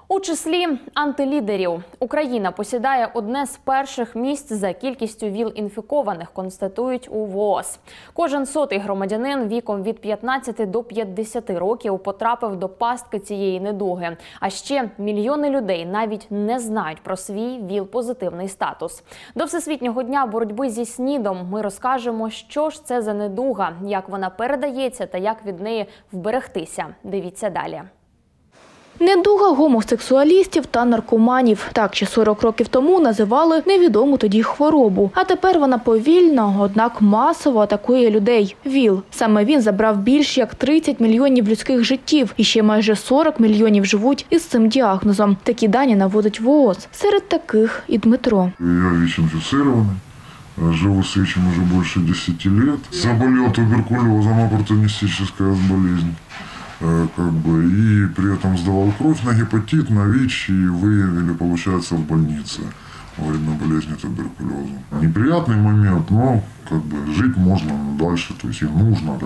У числі антилідерів Україна посідає одне з перших місць за кількістю ВІЛ-інфікованих, констатують у ВООЗ. Кожен 100-й громадянин віком від 15 до 50 років потрапив до пастки цієї недуги. А ще мільйони людей навіть не знають про свій ВІЛ-позитивний статус. До Всесвітнього дня боротьби зі СНІДом ми розкажемо, що ж це за недуга, як вона передається та як від неї вберегтися. Дивіться далі. Недуга гомосексуалістів та наркоманів. Так ще 40 років тому називали невідому тоді хворобу. А тепер вона повільно, однак масово атакує людей. ВІЛ. Саме він забрав більш як 30 мільйонів людських життів. І ще майже 40 мільйонів живуть із цим діагнозом. Такі дані наводить ВООЗ. Серед таких і Дмитро. Я ВІЧ-інфіцирований. Живу с этим уже больше 10 лет. Заболел туберкулезом, оппортунистическая болезнь. И при этом сдавал кровь на гепатит, на ВИЧ, и выявили, получается, в больнице во время болезни туберкулеза. Неприятный момент, но жить можно дальше, то есть и нужно,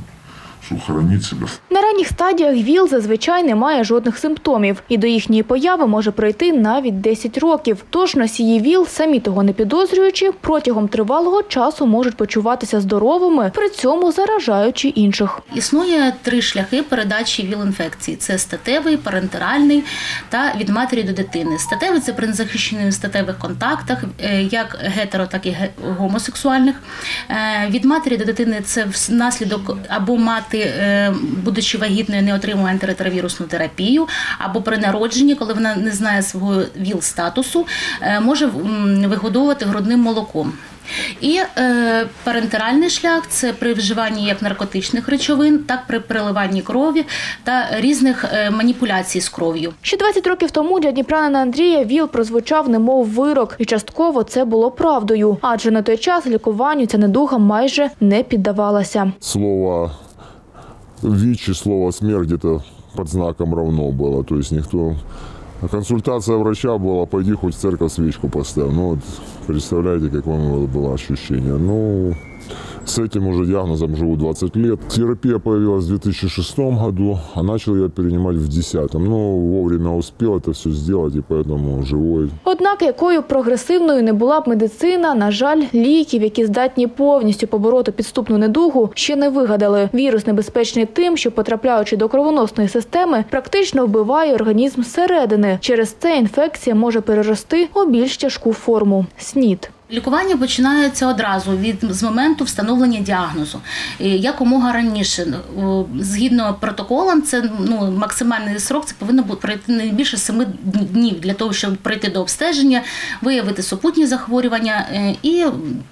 щоб хоронити себе. На ранніх стадіях ВІЛ зазвичай не має жодних симптомів. І до їхньої появи може пройти навіть 10 років. Тож носії ВІЛ, самі того не підозрюючи, протягом тривалого часу можуть почуватися здоровими, при цьому заражаючи інших. Існує 3 шляхи передачі ВІЛ-інфекції. Це статевий, парентеральний та від матері до дитини. Статевий – це при незахищених статевих контактах, як гетеро, так і гомосексуальних. Від матері до дитини – це внаслідок або мати, будучи вагітною, не отримує антиретровірусну терапію, або при народженні, коли вона не знає свого ВІЛ-статусу, може вигодовувати грудним молоком. І парентеральний шлях – це при вживанні як наркотичних речовин, так при переливанні крові та різних маніпуляцій з кров'ю. Ще 20 років тому для дніпрянина Андрія ВІЛ прозвучав немов вирок. І частково це було правдою. Адже на той час лікуванню ця недуга майже не піддавалася. Слово ВИЧ и слово смерть где-то под знаком равно было. То есть никто... Консультация врача была: пойди хоть в церковь свечку поставь. Ну вот, представляете, какое было ощущение. С этим уже диагнозом живу 20 лет. Терапия появилась в 2006 году, а начал я перенимать в 2010. Вовремя успел это все сделать, и поэтому живой. Однак, якою прогресивною не була б медицина, на жаль, ліків, які здатні повністю побороти підступну недугу, ще не вигадали. Вірус небезпечний тим, що, потрапляючи до кровоносної системи, практично вбиває організм зсередини. Через це інфекція може перерости у більш тяжку форму – СНІД. Лікування починається одразу з моменту встановлення діагнозу. Якомога раніше. Згідно протоколам, це максимальний срок, це повинно пройти не більше 7 днів для того, щоб прийти до обстеження, виявити супутні захворювання і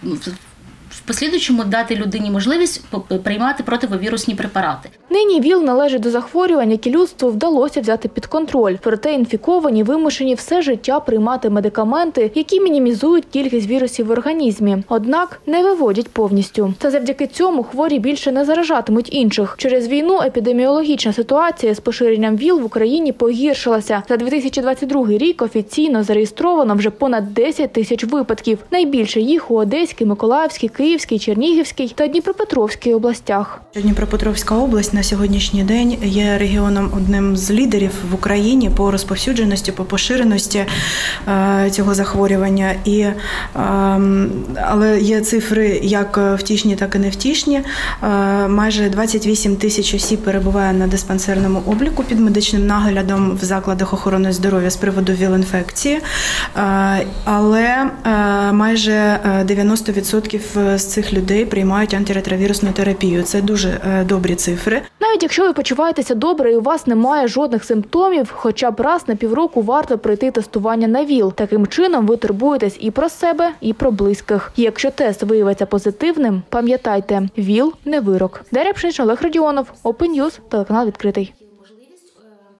в послідуючому дати людині можливість приймати противовірусні препарати. Нині ВІЛ належить до захворювань, які людству вдалося взяти під контроль. Проте інфіковані вимушені все життя приймати медикаменти, які мінімізують кількість вірусів в організмі. Однак не виводять повністю. Та завдяки цьому хворі більше не заражатимуть інших. Через війну епідеміологічна ситуація з поширенням ВІЛ в Україні погіршилася. За 2022 рік офіційно зареєстровано вже понад 10 тисяч випадків. Найбільше їх у Одеській, Миколаївській, Київській, Чернігівській та Дніпропетровській областях. Дніпропетровська область на сьогоднішній день є регіоном одним з лідерів в Україні по розповсюдженості, по поширеності цього захворювання. Але є цифри як втішні, так і невтішні. Майже 28 тисяч осіб перебуває на диспансерному обліку під медичним наглядом в закладах охорони здоров'я з приводу ВІЛ-інфекції. Але майже 90% з цих людей приймають антиретровірусну терапію. Це дуже добрі цифри. Навіть якщо ви почуваєтеся добре і у вас немає жодних симптомів, хоча б раз на півроку варто пройти тестування на ВІЛ. Таким чином ви турбуєтесь і про себе, і про близьких. І якщо тест виявиться позитивним, пам'ятайте – ВІЛ не вирок. Дар'я Пшенична, Олег Радіонов, Open News, телеканал «Відкритий».